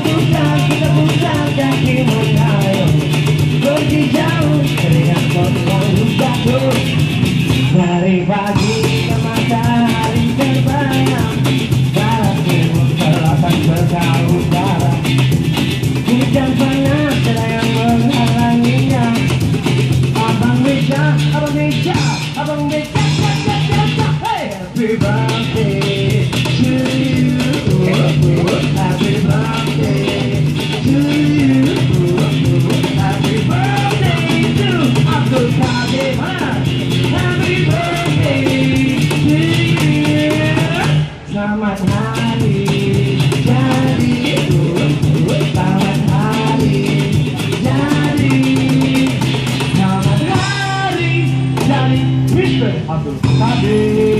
putar kaki mengayu, pergi jauh teringat selalu jatuh. Dari pagi ke matahari terbayang, barat timur selatan berkau utara. Hujan panas ada yang menghalanginya. Abang beca, abang beca, abang beca, hey, happy birthday to you, happy birthday to you, happy birthday to Abdul Qadir, happy birthday to you. Selamat hari jadi, selamat hari jadi, selamat hari jadi Mr. Abdul Qadir.